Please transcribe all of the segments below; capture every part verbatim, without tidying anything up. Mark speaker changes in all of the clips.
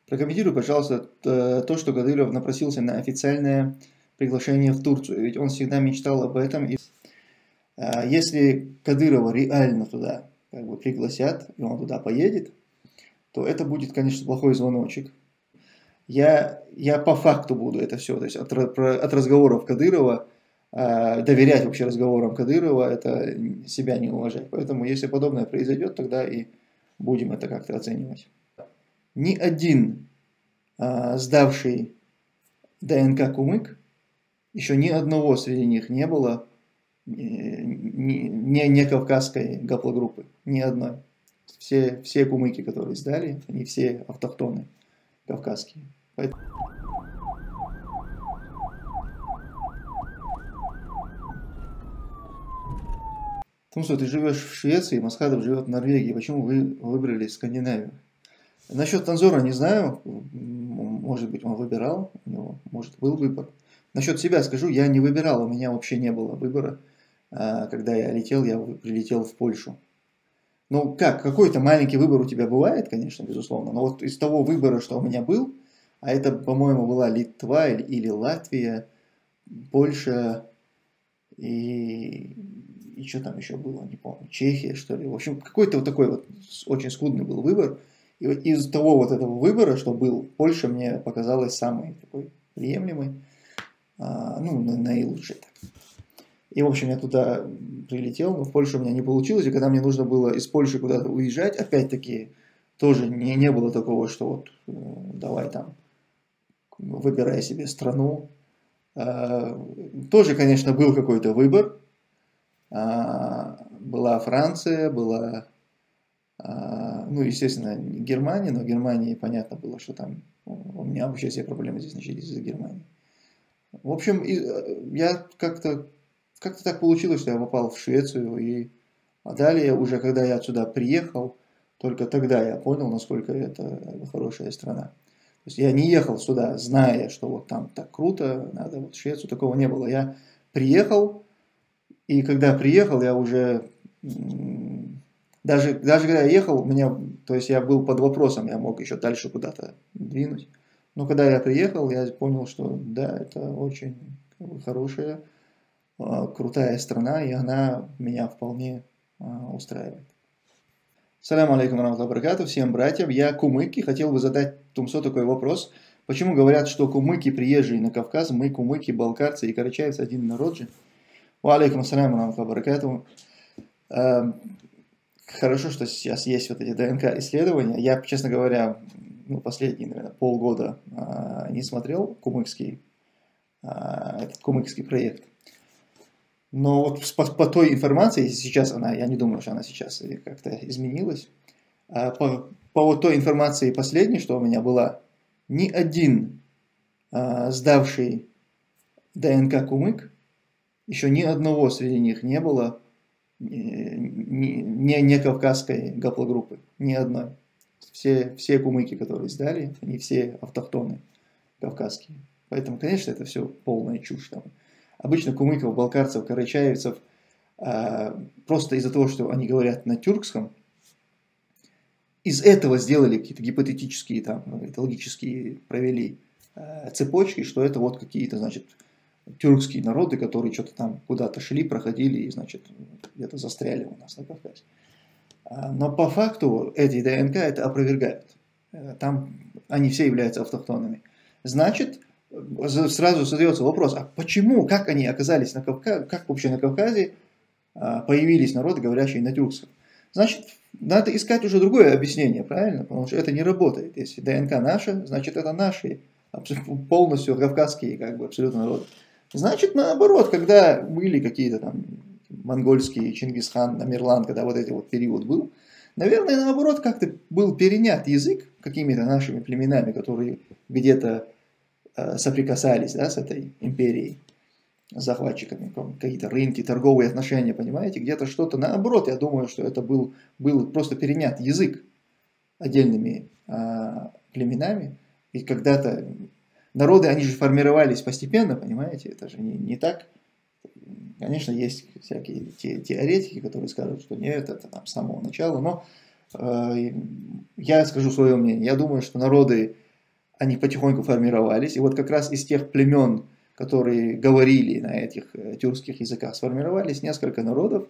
Speaker 1: Прокомментируй, пожалуйста, то, что Кадыров напросился на официальное приглашение в Турцию. Ведь он всегда мечтал об этом. И если Кадырова реально туда как бы пригласят, и он туда поедет, то это будет, конечно, плохой звоночек. Я, я по факту буду это все, то есть от, от разговоров Кадырова, доверять вообще разговорам Кадырова, это себя не уважать. Поэтому, если подобное произойдет, тогда и будем это как-то оценивать. Ни один а, сдавший ДНК кумык, еще ни одного среди них не было не, не, не кавказской гаплогруппы, ни одной. Все, все кумыки, которые сдали, они все автохтоны кавказские. Поэтому... Тумсо, ты живешь в Швеции, Масхадов живет в Норвегии. Почему вы выбрали Скандинавию? Насчет Танзора не знаю. Может быть, он выбирал. У него, может, был выбор. Насчет себя скажу, я не выбирал. У меня вообще не было выбора. Когда я летел, я прилетел в Польшу. Ну, как, какой-то маленький выбор у тебя бывает, конечно, безусловно. Но вот из того выбора, что у меня был, а это, по-моему, была Литва или, или Латвия, Польша и... И что там еще было, не помню, Чехия, что ли. В общем, какой-то вот такой вот очень скудный был выбор. И вот из того вот этого выбора, что был, Польша мне показалась самой такой приемлемой, а, ну, наилучшей. Так. И, в общем, я туда прилетел, но в Польшу у меня не получилось. И когда мне нужно было из Польши куда-то уезжать, опять-таки, тоже не, не было такого, что вот давай там, выбирай себе страну. А, тоже, конечно, был какой-то выбор. Была Франция, была, ну, естественно, Германия, но в Германии понятно было, что там у меня вообще все проблемы здесь начались из-за Германии. В общем, я как-то как-то так получилось, что я попал в Швецию, и а далее, уже когда я отсюда приехал, только тогда я понял, насколько это хорошая страна. То есть я не ехал сюда, зная, что вот там так круто, надо вот в Швецию, такого не было. Я приехал. И когда приехал, я уже, даже, даже когда я ехал, у меня, то есть я был под вопросом, я мог еще дальше куда-то двинуть. Но когда я приехал, я понял, что да, это очень хорошая, крутая страна, и она меня вполне устраивает. Салям алейкум раматуллахи баракату, всем братьям, я кумык, и хотел бы задать Тумсо такой вопрос. Почему говорят, что кумыки приезжие на Кавказ, мы кумыки, балкарцы и карачаевцы один народ же? Алейкум ассаляму раматуллахи баракату. Хорошо, что сейчас есть вот эти ДНК-исследования. Я, честно говоря, ну, последние, наверное, полгода не смотрел кумыкский, этот кумыкский проект. Но вот по, по той информации, сейчас она, я не думаю, что она сейчас как-то изменилась, по, по вот той информации последней, что у меня была, ни один сдавший ДНК кумык, еще ни одного среди них не было не, не, не кавказской гаплогруппы, ни одной. Все, все кумыки, которые сдали, они все автохтоны кавказские. Поэтому, конечно, это все полная чушь. Там. Обычно кумыков, балкарцев, карачаевцев, а, просто из-за того, что они говорят на тюркском, из этого сделали какие-то гипотетические, там, логические, провели а, цепочки, что это вот какие-то, значит, тюркские народы, которые что-то там куда-то шли, проходили и, значит, где-то застряли у нас на Кавказе. Но по факту эти ДНК это опровергают. Там они все являются автохтонами. Значит, сразу задается вопрос, а почему, как они оказались на Кавказе, как вообще на Кавказе появились народы, говорящие на тюркском? Значит, надо искать уже другое объяснение, правильно? Потому что это не работает. Если ДНК наша, значит, это наши полностью кавказские, как бы, абсолютно народы. Значит, наоборот, когда были какие-то там монгольские, Чингисхан, Амирлан, когда вот этот вот период был, наверное, наоборот, как-то был перенят язык какими-то нашими племенами, которые где-то э, соприкасались, да, с этой империей, захватчиками, какие-то рынки, торговые отношения, понимаете, где-то что-то, наоборот, я думаю, что это был, был просто перенят язык отдельными э, племенами, и когда-то народы, они же формировались постепенно, понимаете, это же не, не так. Конечно, есть всякие те, теоретики, которые скажут, что нет, это там с самого начала, но э, я скажу свое мнение. Я думаю, что народы они потихоньку формировались. И вот как раз из тех племен, которые говорили на этих тюркских языках, сформировались несколько народов.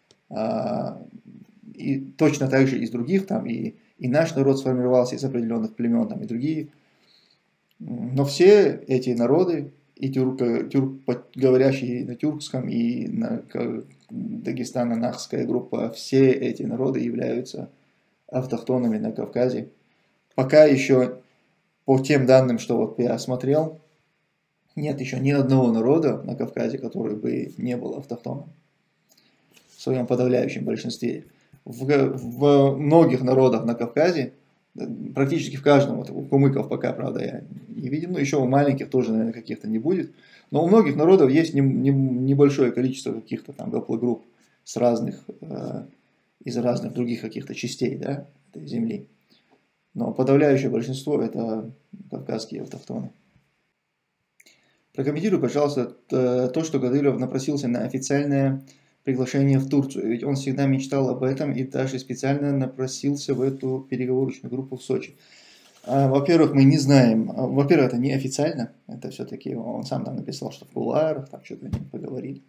Speaker 1: И точно так же из других, там и, и наш народ сформировался из определенных племен, там и другие. Но все эти народы, и тюрко, тюрк, говорящие на тюркском, и на дагестано-нахская группа, все эти народы являются автохтонами на Кавказе. Пока еще, по тем данным, что вот я осмотрел, нет еще ни одного народа на Кавказе, который бы не был автохтоном в своем подавляющем большинстве. В, в многих народах на Кавказе, практически в каждом, вот у кумыков пока, правда, я не видел, но еще у маленьких тоже, наверное, каких-то не будет. Но у многих народов есть не, не, небольшое количество каких-то там гаплогрупп с разных, э, из разных других каких-то частей, да, этой земли. Но подавляющее большинство это кавказские автохтоны. Прокомментируй, пожалуйста, то, что Кадыров напросился на официальное приглашение в Турцию. Ведь он всегда мечтал об этом и даже специально напросился в эту переговорочную группу в Сочи. Во-первых, мы не знаем, во-первых, это не официально, это все-таки он сам там написал, что в кулуарах, там что-то они поговорили.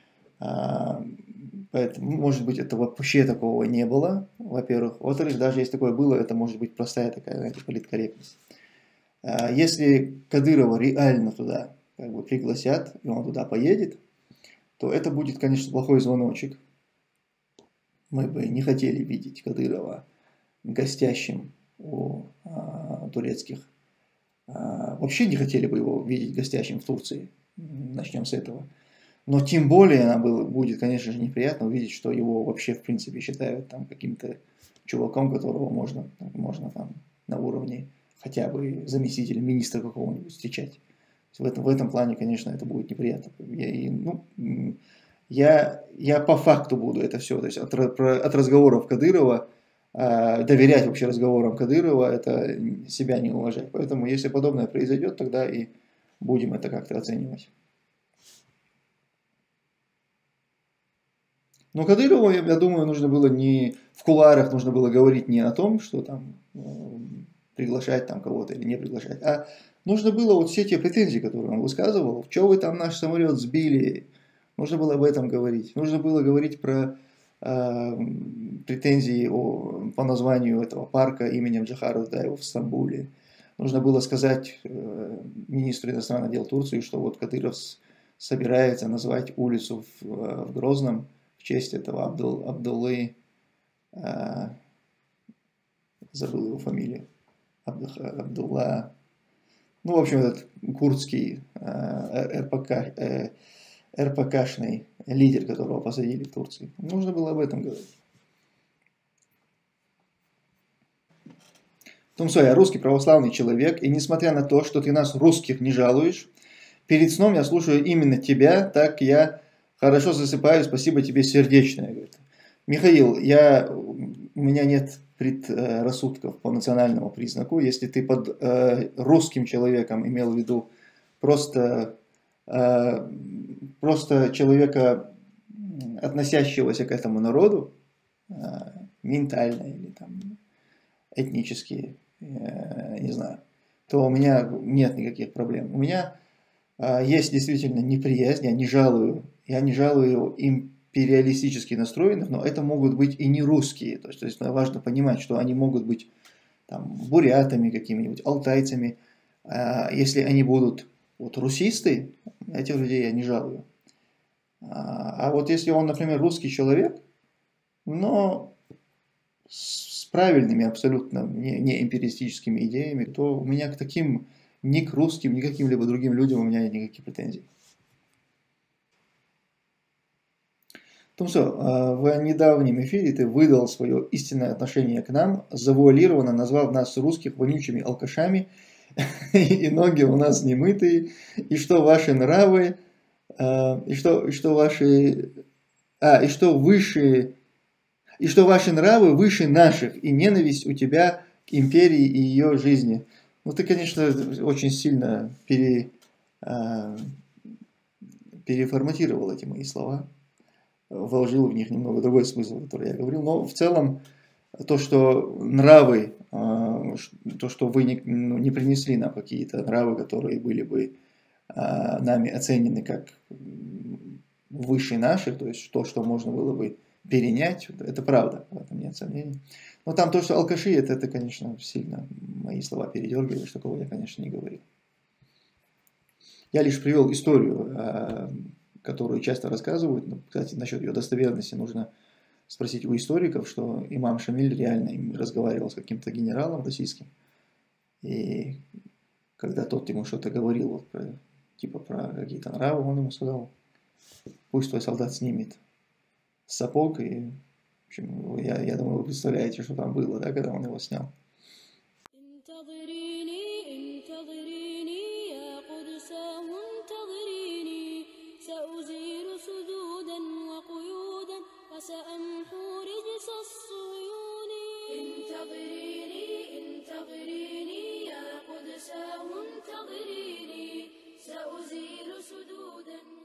Speaker 1: Поэтому, может быть, это вообще такого не было, во-первых. Во-вторых, даже если такое было, это может быть простая такая, знаете, политкорректность. Если Кадырова реально туда как бы пригласят, и он туда поедет, то это будет, конечно, плохой звоночек. Мы бы не хотели видеть Кадырова гостящим у а, турецких. А, вообще не хотели бы его видеть гостящим в Турции. Начнем с этого. Но тем более нам было, будет, конечно же, неприятно увидеть, что его вообще, в принципе, считают там каким-то чуваком, которого можно, можно там на уровне хотя бы заместителя министра какого-нибудь встречать. В этом, в этом плане, конечно, это будет неприятно. Я, и, ну, я, я по факту буду это все, то есть от, от разговоров Кадырова, э, доверять вообще разговорам Кадырова, это себя не уважать. Поэтому, если подобное произойдет, тогда и будем это как-то оценивать. Но Кадырову, я, я думаю, нужно было не в кулуарах, нужно было говорить не о том, что там э, приглашать там кого-то или не приглашать, а нужно было вот все те претензии, которые он высказывал, что вы там наш самолет сбили, нужно было об этом говорить. Нужно было говорить про э, претензии о, по названию этого парка именем Джохара Дудаева в Стамбуле. Нужно было сказать э, министру иностранных дел Турции, что вот Кадыров собирается назвать улицу в, в Грозном в честь этого Абдул, Абдуллы, э, забыл его фамилию, Абдулла. Ну, в общем, этот курдский э, РПК, э, РПКшный лидер, которого посадили в Турции. Нужно было об этом говорить. Тумсо, я русский православный человек, и несмотря на то, что ты нас, русских, не жалуешь, перед сном я слушаю именно тебя, так я хорошо засыпаю, спасибо тебе сердечное. Говорит. Михаил, я, у меня нет предрассудков по национальному признаку. Если ты под э, русским человеком имел в виду просто, э, просто человека, относящегося к этому народу, э, ментально или там, этнически, э, не знаю, то у меня нет никаких проблем. У меня э, есть действительно неприязнь, я не жалую, я не жалую им империалистически настроенных, но это могут быть и не русские. То есть, то есть важно понимать, что они могут быть там, бурятами какими-нибудь, алтайцами. А если они будут вот, русисты, этих людей я не жалую. А, а вот если он, например, русский человек, но с правильными абсолютно не, не империалистическими идеями, то у меня к таким ни к русским, ни к каким-либо другим людям у меня нет никаких претензий. Тумсо, в недавнем эфире ты выдал свое истинное отношение к нам, завуалированно назвав нас русских вонючими алкашами, и ноги у нас немытые, и что ваши нравы, и что, и что ваши, а, и что выше, и что ваши нравы выше наших, и ненависть у тебя к империи и ее жизни. Ну, ты, конечно, очень сильно пере, переформатировал эти мои слова. Вложил в них немного другой смысл, который я говорил. Но в целом то, что нравы, то, что вы не, ну, не принесли нам какие-то нравы, которые были бы нами оценены как выше наших, то есть то, что можно было бы перенять, это правда, в этом нет сомнений. Но там то, что алкаши, это, это конечно, сильно мои слова передергиваешь, такого я, конечно, не говорил. Я лишь привел историю, которую часто рассказывают, но, кстати, насчет ее достоверности нужно спросить у историков, что имам Шамиль реально разговаривал с каким-то генералом российским, и когда тот ему что-то говорил, вот, про, типа про какие-то нравы, он ему сказал: пусть твой солдат снимет сапог, и, в общем, я, я думаю, вы представляете, что там было, да, когда он его снял.
Speaker 2: سأمحو رجس الصهيون انتظريني انتظريني يا قدساه انتظريني سأزيل سدودا